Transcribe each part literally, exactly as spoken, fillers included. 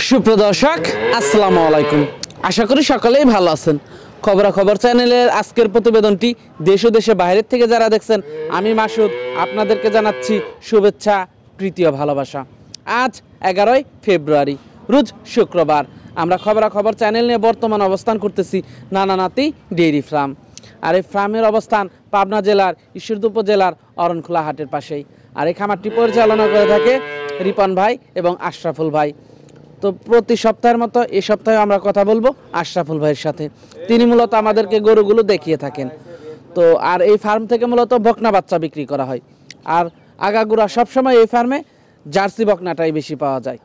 সুপ্রদর্শক আসসালামু আলাইকুম, আশা করি সকলেই ভালো আছেন। খবরাখবর চ্যানেলের আজকের প্রতিবেদনটি দেশ ও দেশের বাইরের থেকে যারা দেখছেন, আমি মাসুদ আপনাদেরকে জানাচ্ছি শুভেচ্ছা, প্রীতি ও ভালোবাসা। আজ এগারোই ফেব্রুয়ারি, রোজ শুক্রবার। আমরা খবরাখবর চ্যানেল নিয়ে বর্তমান অবস্থান করতেছি নানানাতি ডেইরি ফার্ম। আর এই ফার্মের অবস্থান পাবনা জেলার ঈশ্বরদী উপজেলার অরণখোলা হাটের পাশেই। আর এই খামারটি পরিচালনা করে থাকে রিপন ভাই এবং আশরাফুল ভাই। তো প্রতি সপ্তাহের মতো এই সপ্তাহে আমরা কথা বলবো আশরাফুল ভাইয়ের সাথে। তিনি মূলত আমাদেরকে গরুগুলো দেখিয়ে থাকেন। তো আর এই ফার্ম থেকে মূলত বকনা বাচ্চা বিক্রি করা হয়। আর আগাগোড়া সবসময় এই ফার্মে জার্সি বকনাটাই বেশি পাওয়া যায়।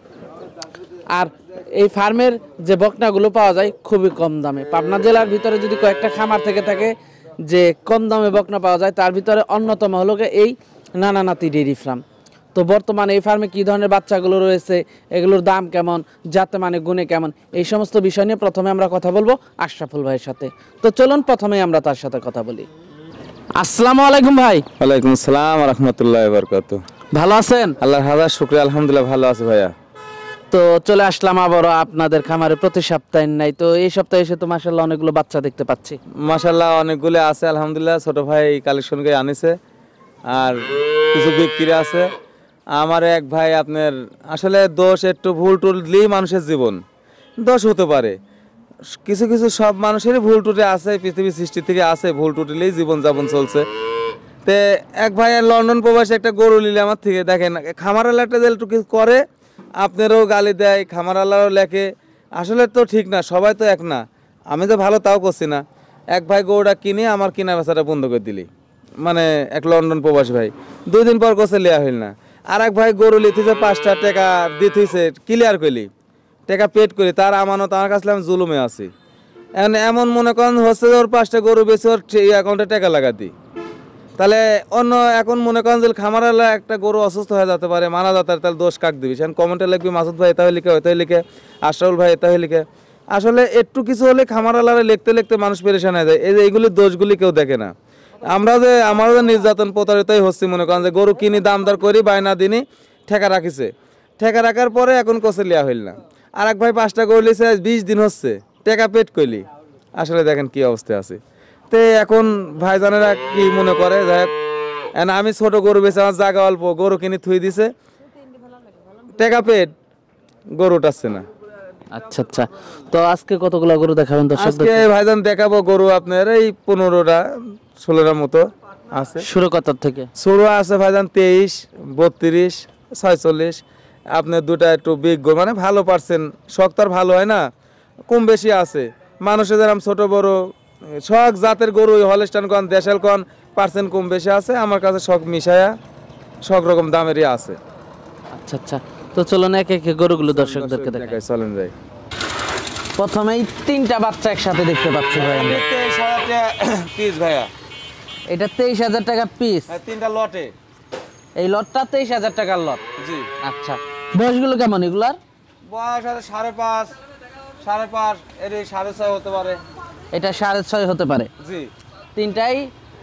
আর এই ফার্মের যে বকনাগুলো পাওয়া যায় খুবই কম দামে। পাবনা জেলার ভিতরে যদি কয়েকটা খামার থেকে থাকে যে কম দামে বকনা পাওয়া যায়, তার ভিতরে অন্যতম হলো এই নানানাতি ডেইরি ফার্ম। তো বর্তমানে এই ফার্মে কী ধরনের বাচ্চাগুলো রয়েছে, এগুলোর দাম কেমন, যাতে মানে গুণে কেমন, এই সমস্ত বিষয় নিয়ে প্রথমে আমরা কথা বলবো আশরাফুল ভাইয়ের সাথে। তো চলুন প্রথমেই আমরা তার সাথে কথা বলি। আসসালামু আলাইকুম ভাই। ওয়ালাইকুম আসসালাম ওয়া রাহমাতুল্লাহি ওয়া বারাকাতুহু। ভালো আছেন? আল্লাহর হাজার শুকরিয়া, আলহামদুলিল্লাহ ভালো আছি ভাইয়া। তো চলে আসলাম আবারও আপনাদের খামারে, প্রতি সপ্তাহে নাই। তো এই সপ্তাহে এসে তো মাশাআল্লাহ অনেকগুলো বাচ্চা দেখতে পাচ্ছি। মাশাআল্লাহ অনেকগুলো আছে আলহামদুলিল্লাহ। ছোট ভাই কালেকশন করে আনিছে আর কিছু বিক্রি আছে। আমার এক ভাই আপনার আসলে দোষ একটু ভুল টুল দিলেই মানুষের জীবন দোষ হতে পারে। কিছু কিছু সব মানুষেরই ভুল টুটে আছে, পৃথিবীর সৃষ্টি থেকে আছে, ভুল টুটিলেই জীবন যাপন চলছে। তে এক ভাই লন্ডন প্রবাসে একটা গরু নিলে আমার থেকে, দেখেন খামার আল্লাহটা যে একটু কিছু করে আপনারও গালি দেয়, খামার আল্লাহও লেখে। আসলে তো ঠিক না, সবাই তো এক না। আমি যে ভালো তাও করছি না। এক ভাই গরুটা কিনে আমার কিনা বেচাটা বন্ধ করে দিলি, মানে এক লন্ডন প্রবাসী ভাই। দুই দিন পর কোসে লিয়া হইল না। আর এক ভাই গরু লিতেছে পাঁচটা টাকা দিতেছে ক্লিয়ার করলি, টাকা পেড করি, তার আমানত আমার কাছে আমি জুলুমে আছি। এখন এমন মনে করেন হচ্ছে ওর পাঁচটা গরু বেশি ওর অ্যাকাউন্টে টাকা লাগাতি, তাহলে অন্য এখন মনে করেন যে খামারালা একটা গরু অসুস্থ হয়ে যেতে পারে, মারা যেতে পারে, তাহলে দোষ কাক দিবি? সেখানে কমেন্টে লিখবি মাসুদ ভাই এটাই লিখে ওইটাই লিখে, আশরাফুল ভাই এটাই লিখে। আসলে একটু কিছু হলে খামারালারে লিখতে লিখতে মানুষ পেরেশান হয়ে যায়। এই যে এইগুলি দোষগুলি কেউ দেখে না। আমরা যে আমারও যে নির্যাতন প্রতারিতই হচ্ছি, মনে করেন যে গরু কিনি দাম দর করি বায়না দিনই ঠেকা রাখিছে, ঠেকা রাখার পরে এখন কোচে লিয়া হইল না। আর এক ভাই পাঁচটা গরু লিছে বিশ দিন হচ্ছে, টাকা পেট কইলি। আসলে দেখেন কি অবস্থায় আছে। তো এখন ভাইজানেরা কি মনে করে যে আমি ছোট গরু বেছে আমার জায়গা অল্প, গরু কিনে থুই দিছে, টাকা পেট গরু উঠাচ্ছে না। আচ্ছা আচ্ছা, তো আজকে কতগুলো গরু দেখাবেন দর্শকদের? আজকে ভাইজান দেখাবো গরু আপনার এই পনেরোটা ষোলোটার মতো আছে। শুরু কত থেকে? শুরু আছে ভাইজান তেইশ, বত্রিশ, ছয়চল্লিশ। আপনার দুটা একটু বিগ গরু, মানে ভালো পারছেন, শখ তো আর ভালো হয় না, কম বেশি আছে। মানুষের যেরকম ছোট বড় শখ জাতের গরু, হলস্টাইন কন দেশাল কন পার্সেন্ট কম বেশি আছে। আমার কাছে শখ মিশায়া সব রকম দামেরই আছে। আচ্ছা আচ্ছা, তো চলুন এক এক গরুগুলো দর্শকদেরকে দেখাই। চলেন যাই। প্রথমেই তিনটা বাচ্চা একসাথে দেখতে পাচ্ছি ভাই আমরা। তেইশ হাজার টাকা পিস ভাইয়া, এটা তেইশ হাজার টাকা পিস, তিনটা লটে। এই লটটা তেইশ হাজার টাকার লট। জি আচ্ছা, বয়সগুলো কেমন এগুলার? বয়স আছে সাড়ে পাঁচ, সাড়ে পাঁচ, এর সাড়ে ছয় হতে পারে। এটা সাড়ে ছয় হতে পারে। জি তিনটাই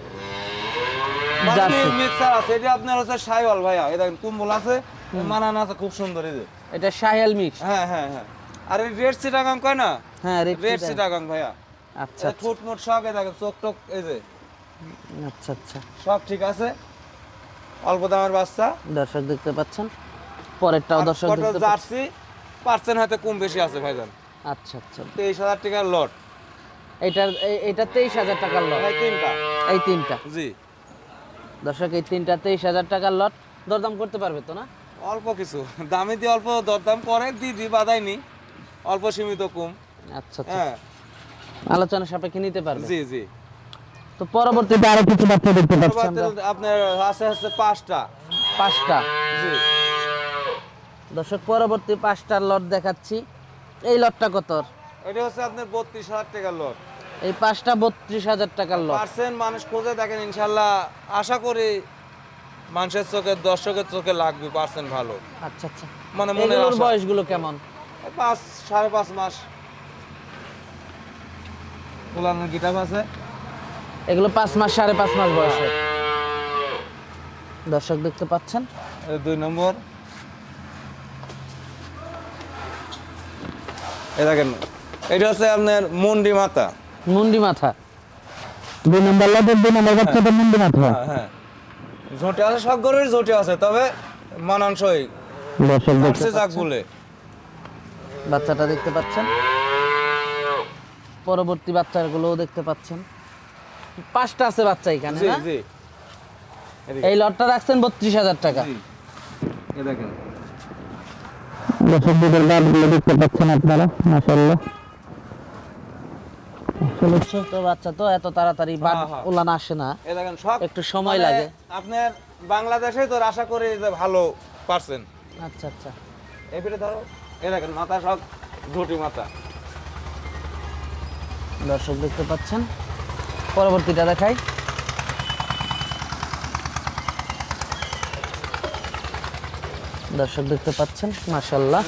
মিক্সার আছে। এটা আপনার হচ্ছে শাইওয়াল ভাইয়া, এই দেখেন কুম্বল আছে, মানান আছে, খুব সুন্দর। এই যে এটা শাইওয়াল মিক্স। হ্যাঁ হ্যাঁ হ্যাঁ। আর এই রেড চিটাগাং কয় না? হ্যাঁ রেড চিটাগাং ভাইয়া। আচ্ছা, ঠোঁট মোট সব এই দেখেন, চোখ টোক এই যে। আচ্ছা আচ্ছা, সব ঠিক আছে, অল্প দামের বাচ্চা। দর্শক দেখতে পাচ্ছেন, পরেরটাও দর্শক দেখতে পাচ্ছেন। জার্সি পার্সেন্ট হয়তো কম বেশি আছে ভাইজান। আচ্ছা আচ্ছা, তেইশ হাজার টাকার লট। এইটার এটা তেইশ হাজার টাকার লট। এই তিনটা, এই তিনটা জি দর্শক, এই তিনটা তেইশ হাজার টাকার লট। দরদাম করতে পারবে তো না? অল্প কিছু দামে দিয়ে অল্প দরদাম করে দিদি বাদাইনি, অল্প সীমিত কম। আচ্ছা আচ্ছা, হ্যাঁ আলোচনা সাপেক্ষে নিতে পারবে। জি জি। তো পরবর্তীতে আরো কিছু বাচ্চা দেখতে পাচ্ছি আমরা। আপনার আছে আছে পাঁচটা। পাঁচটা, জি দর্শক পরবর্তী পাঁচটার লট দেখাচ্ছি। এই লটটা কত? এটা হচ্ছে আপনার বত্রিশ হাজার টাকার লট। এই পাঁচটা বত্রিশ হাজার টাকার লট। পার্সেন্ট মানুষ খোঁজে দেখেন, ইনশাল্লাহ আশা করি মানুষের চোখে, দর্শকের চোখে লাগবে পার্সেন্ট ভালো। আচ্ছা আচ্ছা, মানে মনে এগুলোর বয়সগুলো কেমন? পাঁচ সাড়ে পাঁচ মাস। পুলানোর গিটাপ আছে, এগুলো পাঁচ মাস সাড়ে পাঁচ মাস বয়সে। দর্শক দেখতে পাচ্ছেন দুই নম্বর। এই দেখেন এটা হচ্ছে আপনার মুন্ডি মাথা। মুন্ডি মাথা দুই নম্বর লটের দুই নম্বর বাচ্চাটা মুন্ডি মাথা। হ্যাঁ হ্যাঁ ঝোঁটে আছে, সব গরুরই ঝোঁটে আছে, তবে মানানসই দর্শক আছে যাক বলে। বাচ্চাটা দেখতে পাচ্ছেন, পরবর্তী বাচ্চাগুলোও দেখতে পাচ্ছেন। পাঁচটা আছে বাচ্চা এখানে জি না? জি এই লটটা রাখছেন বত্রিশ হাজার টাকা। জি এই দেখেন দর্শক দুধের বাটগুলো দেখতে পাচ্ছেন আপনারা, মাশাআল্লাহ। আসলে ছোট বাচ্চা তো এত তাড়াতাড়ি বাট হ্যাঁ, হ্যাঁ। উলান আসে না, এই দেখেন সব একটু সময় মানে লাগে। আপনার বাংলাদেশে তো আশা করি যে ভালো পারছেন। আচ্ছা আচ্ছা, এই পিঠে ধরো, এই দেখেন মাথা সব ঝুটি মাথা। দর্শক দেখতে পাচ্ছেন। পরবর্তীটা দেখাই। দর্শক দেখতে পাচ্ছেন, মাশাআল্লাহ।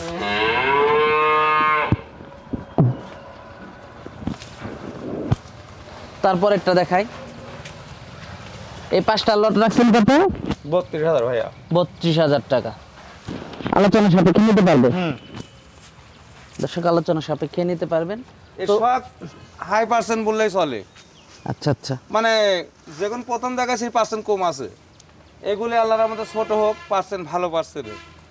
তারপর একটা দেখাই। এই পাঁচটা লট রাখছেন কত? বত্রিশ হাজার ভাইয়া। বত্রিশ হাজার টাকা। আলোচনা সাপেক্ষে নিতে পারবে? দর্শক আলোচনা সাপেক্ষে নিতে পারবেন। এই তো সব হাই পার্সেন্ট বললেই চলে। আচ্ছা আচ্ছা, মানে যখন প্রথম দেখাচ্ছি পার্সেন্ট কম আছে, এগুলি আল্লাহর রহমতে ছোট হোক পার্সেন্ট ভালো পার্সেন্ট।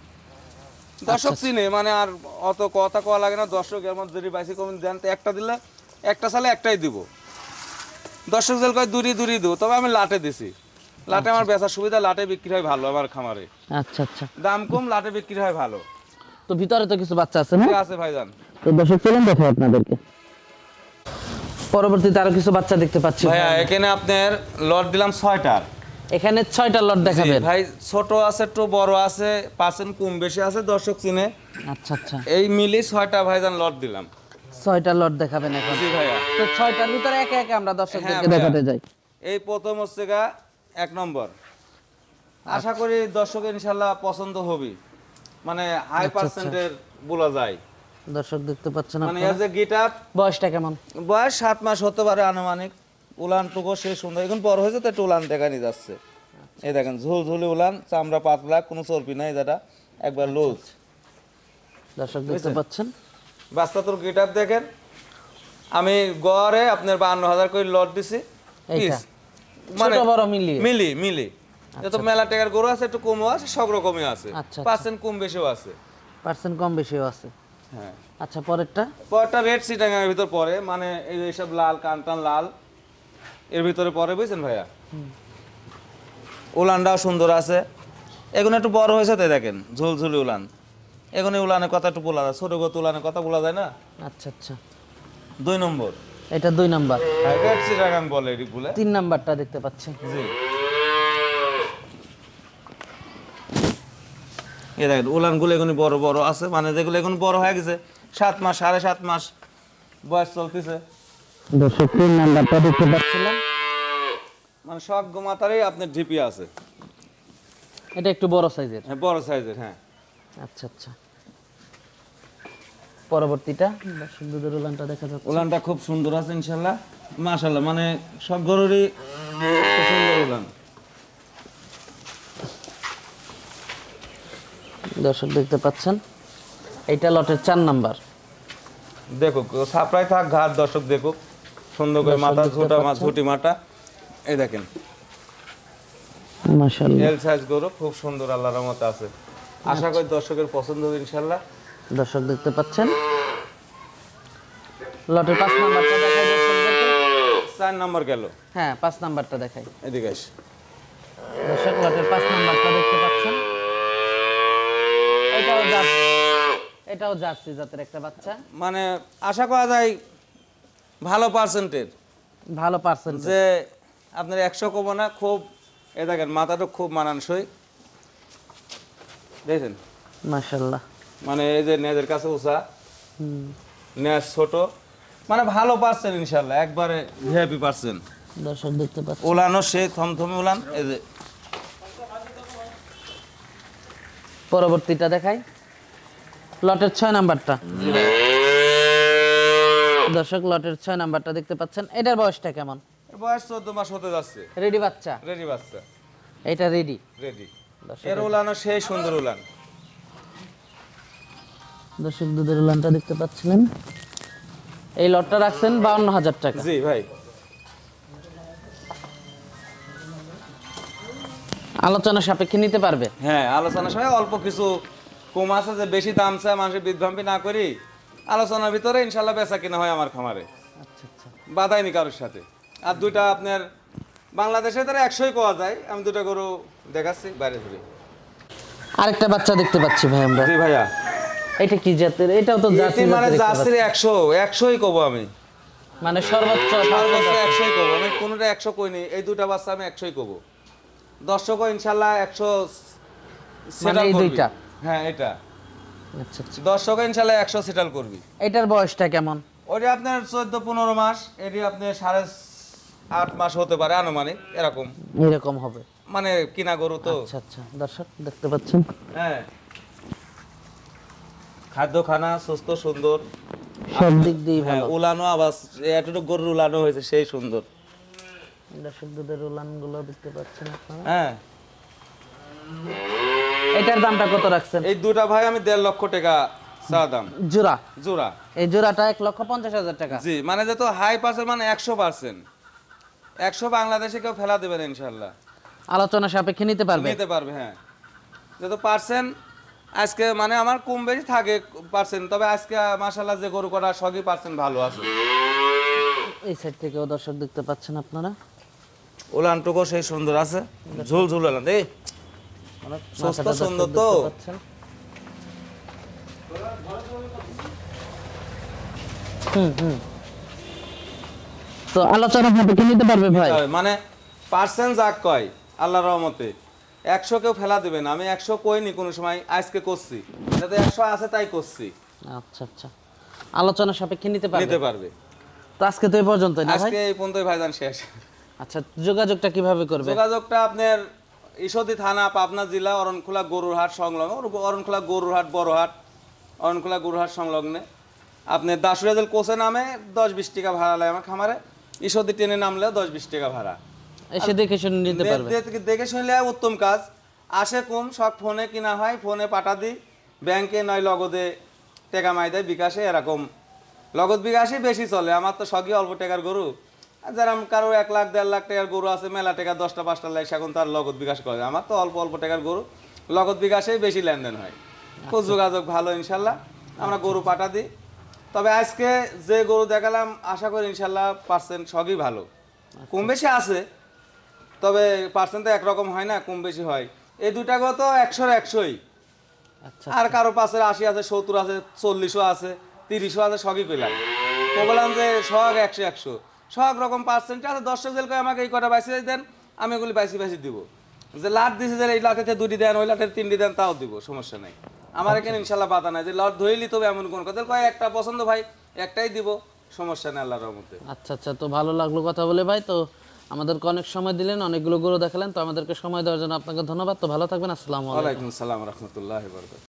দর্শক চিনে মানে আর অত কথা কওয়া লাগে না। দর্শক এর মধ্যে যদি বাইসি কমেন্ট দেন তো একটা দিলে একটা সালে একটাই দিব। দর্শক জেল কয় দূরি দূরি দিব, তবে আমি লাটে দিছি। লাটে আমার বেচার সুবিধা, লাটে বিক্রি হয় ভালো আমার খামারে। আচ্ছা আচ্ছা। দাম কম, লাটে বিক্রি হয় ভালো। তো ভিতরে তো কিছু বাচ্চা আছে না? ঠিক আছে ভাইজান। তো দর্শক চলুন দেখাই আপনাদেরকে। পরবর্তীতে আরো কিছু বাচ্চা দেখতে পাচ্ছি ভাইয়া এখানে আপনার লট দিলাম ছয়টার। এখানে ছয়টা লট দেখাবেন? ভাই ছোট আছে একটু বড় আছে, পার্সেন্ট কম বেশি আছে, দর্শক চিনে। আচ্ছা আচ্ছা, এই মিলি ছয়টা ভাইজান লট দিলাম। ছয়টা লট দেখাবেন এখন? জি ভাইয়া। তো ছয়টার ভিতরে একে একে আমরা দর্শকদেরকে হ্যাঁ ভাইয়া। দেখাতে যাই। এই প্রথম হচ্ছে গা এক নম্বর। আশা করি দর্শকের ইনশাল্লাহ পছন্দ হবে, মানে হাই পার্সেন্টের বলা যায়। দর্শক দেখতে পাচ্ছেন মানে আপনারা। এজ এ গিটার বয়সটা কেমন? বয়স সাত মাস হতে পারে আনুমানিক। উলান টুকু সে সুন্দর, এখন বড় হয়েছে তো একটু উলান দেখানি যাচ্ছে। এই দেখেন ঝুলঝুলি উলান, চামড়া পাতলা, কোনো চর্বি নাই, যেটা একবার লুজ। দর্শক দেখতে পাচ্ছেন। বাচ্চা তোর গিটার দেখেন। আমি গড়ে আপনার বান্ন হাজার করে লট দিছি। এইটা মানে ছোট বড় মিলিয়ে? মিলি মিলি যত মেলা টাকার গরু আছে, একটু কমও আছে, সব রকমই আছে। আচ্ছা, পার্সেন্ট কম বেশিও আছে। পার্সেন্ট কম বেশিও আছে। হ্যাঁ। আচ্ছা, পরেরটা? পরটা রেড সিটাঙ্গের ভিতর পড়ে, মানে এই যে সব লাল কানটান লাল এর ভিতরে পড়ে, বুঝছেন ভাইয়া। উলানটাও সুন্দর আছে। এগুলো একটু বড় হয়েছে তাই দেখেন ঝুলঝুলি উলান। এগুলো উলানের কথা একটু বলা যায়, ছোট গত উলানের কথা বলা যায় না। আচ্ছা আচ্ছা, দুই নম্বর। এটা দুই নাম্বার। রেড সিটাঙ্গাং বলে এগুলো। তিন নাম্বারটা দেখতে পাচ্ছেন? জি। এই দেখেন উলানগুলো এগুলো বড় বড় আছে, মানে যেগুলো এখন বড় হয়ে গেছে, সাত মাস সাড়ে সাত মাস বয়স চলতেছে। দর্শক তিন নাম্বারটা দেখতে পাচ্ছিলাম, মানে সব গোমাতারই আপনার ঢিপি আছে। এটা একটু বড় সাইজের? হ্যাঁ বড় সাইজের। হ্যাঁ। আচ্ছা আচ্ছা। পরবর্তীটা দর্শক দুধের উলানটা দেখা যাচ্ছে। উলানটা খুব সুন্দর আছে ইনশাল্লাহ, মাশাআল্লাহ, মানে সব গরুরই খুব সুন্দর উলান। দর্শক দেখতে পাচ্ছেন, এইটা লটের চার নাম্বার। দেখুক সাপ্লাই থাক ঘাট, দর্শক দেখুক সুন্দর করে মাথা ঝোটা মা ঝুটি মাটা। এই দেখেন মাশাআল্লাহ, এল সাইজ গরু, খুব সুন্দর, আল্লাহর রহমতে আছে। আশা করি দর্শকের পছন্দ হবে ইনশাল্লাহ। দর্শক দেখতে পাচ্ছেন, লটের পাঁচ নাম্বারটা দেখাই দর্শকদেরকে। চার নাম্বার গেল। হ্যাঁ, পাঁচ নাম্বারটা দেখাই। এদিকে আস। দর্শক লটের পাঁচ নাম্বারটা দেখতে পাচ্ছেন। এটাও জার্সি, এটাও জার্সি জাতের একটা বাচ্চা। মানে আশা করা যায় ভালো পার্সেন্টের, ভালো পার্সেন্ট। যে আপনার একশো কমো না, খুব এ দেখেন মাথাটা খুব মানানসই, দেখছেন মাশাআল্লাহ। মানে এই যে নেজের কাছে উষা, হুম, নেজ ছোট, মানে ভালো পার্সেন্ট ইনশাল্লাহ, একবারে ভিআইপি পার্সেন্ট। দর্শক দেখতে পাচ্ছেন, উলানও সে থমথমে উলান। এই যে পরবর্তীটা দেখাই, লটের ছয় নাম্বারটা। দর্শক লটের ছয় নাম্বারটা দেখতে পাচ্ছেন। এটার বয়সটা কেমন? এর বয়স চোদ্দ মাস হতে যাচ্ছে। রেডি বাচ্চা? রেডি বাচ্চা, এটা রেডি। রেডি। দর্শক এর উলানও সেই সুন্দর উলান। দর্শক দুধের উলানটা দেখতে পাচ্ছিলেন, এই লটটা রাখছেন বাউন্ন হাজার টাকা। জি ভাই, আলোচনা সাপেক্ষে নিতে পারবে। হ্যাঁ আলোচনার সময় অল্প কিছু কম আছে, যে বেশি দাম চায় মানুষের বিভ্রান্তি না করি, আলোচনার ভিতরে ইনশাল্লাহ বেচা কিনা হয় আমার খামারে, আচ্ছা আচ্ছা, বাধাইনি কারোর সাথে। আর দুইটা আপনার বাংলাদেশে তারা একশোই পাওয়া যায়, আমি দুটো গরু দেখাচ্ছি বাইরে ধরে। আরেকটা বাচ্চা দেখতে পাচ্ছি ভাই আমরা, জি ভাইয়া, এটা কি জাতের? এটাও তো জার্সি এটি মানে জাতের দেখতে জার্সির পাচ্ছি। একশো একশোই কব আমি, মানে সর্বোচ্চ সর্বোচ্চ একশোই কব আমি, কোনোটা একশো কইনি, এই দুটা বাচ্চা আমি একশোই কব। দর্শকও ইনশাল্লাহ একশো মানে এই দুইটা? হ্যাঁ এটা আচ্ছা আচ্ছা, দর্শক ইনশাল্লাহ একশো সেটেল করবি। এটার বয়সটা কেমন? ওটা আপনার চোদ্দ পনেরো মাস, এটি আপনি সাড়ে আট মাস হতে পারে আনুমানিক, এরকম এরকম হবে, মানে কিনা গরু তো। আচ্ছা আচ্ছা, দর্শক দেখতে পাচ্ছেন, হ্যাঁ খাদ্য খানা সুস্থ সুন্দর, সব দিক দিয়ে হ্যাঁ ভালো। উলানো আবার এতটুকু গরুর উলানো হয়েছে সেই সুন্দর। দর্শক দুধের উলান গুলো দেখতে পাচ্ছেন আপনারা। হ্যাঁ এটার দামটা কত রাখছেন? এই দুটা ভাই আমি দেড় লক্ষ টাকা চা দাম জোড়া, জোড়া। এই জোড়াটা এক লক্ষ পঞ্চাশ হাজার টাকা। জি মানে যত হাই পার্সেন্ট মানে একশো পার্সেন্ট, একশো বাংলাদেশে কেউ ফেলা দেবেন ইনশাল্লাহ, আলোচনা সাপেক্ষে নিতে পারবে। নিতে পারবে। হ্যাঁ যত পার্সেন্ট আজকে মানে আমার কম বেশি থাকে পার্সেন্ট, তবে আজকে মাশাআল্লাহ যে গরু করা সবই পার্সেন্ট ভালো আছে। এই সাইড থেকেও দর্শক দেখতে পাচ্ছেন আপনারা, উলানটুকু সেই সুন্দর আছে, ঝুল ঝুল উলান, এই মানে সুস্থ মাথাটা দর্শক সুন্দর তো। দেখতে পাচ্ছেন। হুম হুম, তো আলোচনা সাপেক্ষে নিতে পারবে ভাই। মানে পার্সেন্ট যাক কয় আল্লাহর রহমতে একশো কেউ ফেলা দেবে না, আমি একশো কইনি কোনো সময়, আজকে করছি, যাতে একশো আছে তাই করছি। আচ্ছা আচ্ছা, আলোচনা সাপেক্ষে নিতে পারবে, নিতে পারবে। তো আজকে তো এই পর্যন্তই না ভাই? আজকে এই পর্যন্তই ভাইজান শেষ। আচ্ছা, যোগাযোগটা কিভাবে করবে? যোগাযোগটা আপনার ঈশ্বরদী থানা, পাবনা জেলা, অরণখোলা গরুরহাট সংলগ্ন, অরণখোলা গরুরহাট বড় হাট, অরণখোলা গরুরহাট সংলগ্নে আপনার দাসুরাজেল কোচে নামে দশ বিশ টাকা ভাড়া লাগে আমার খামারে, ঈশ্বরদী ট্রেনে নামলেও দশ বিশ টাকা ভাড়া। এসে দেখে শুনে নিতে পারবে। দে- দেখে শুনলে উত্তম কাজ, আসে কম সব ফোনে কিনা হয়, ফোনে পাঠা দিই, ব্যাংকে নয় লগদে টাকা মাই দেয়, বিকাশে এরকম লগত বিকাশই বেশি চলে। আমার তো সবই অল্প টাকার গরু, আর যারা কারো এক লাখ দেড় লাখ টাকার গরু আছে, মেলা টাকা দশটা পাঁচটা লাখ, এখন তার লগত বিকাশ করে। আমার তো অল্প অল্প টাকার গরু, লগত বিকাশেই বেশি লেনদেন হয়। খুব যোগাযোগ ভালো ইনশাল্লাহ, আমরা গরু পাঠা দিই। তবে আজকে যে গরু দেখালাম আশা করি ইনশাল্লাহ পার্সেন্ট সবই ভালো, কম বেশি আছে, তবে পার্সেন্ট তো একরকম হয় না, কম বেশি হয়। এই দুটা গো তো একশোর একশোই, আচ্ছা, আর কারো পাশের আশি আছে, সত্তর আছে, চল্লিশও আছে, তিরিশও আছে, সবই পেলাম। বললাম যে সব একশো একশো সব রকম পার্সেন্ট আছে। দর্শক জেলকে আমাকে এই কটা বাইসি দেন, আমি এগুলি বাইসি বাইসি দিব, যে লাট দিছে যে এই লাটেতে দুটি দেন, ওই লাটের তিনটি দেন, তাও দিব, সমস্যা নেই আমার এখানে ইনশাল্লাহ বাধা নাই। যে লট ধইলি তবে এমন কোন কথা কয় একটা পছন্দ ভাই একটাই দিব, সমস্যা নেই আল্লাহর রহমতে। আচ্ছা আচ্ছা, তো ভালো লাগলো কথা বলে ভাই। তো আমাদেরকে অনেক সময় দিলেন, অনেকগুলো গরু দেখালেন, তো আমাদেরকে সময় দেওয়ার জন্য আপনাকে ধন্যবাদ। তো ভালো থাকবেন, আসসালামু আলাইকুম। ওয়ালাইকুম আসসালাম রহমতুল্লাহ।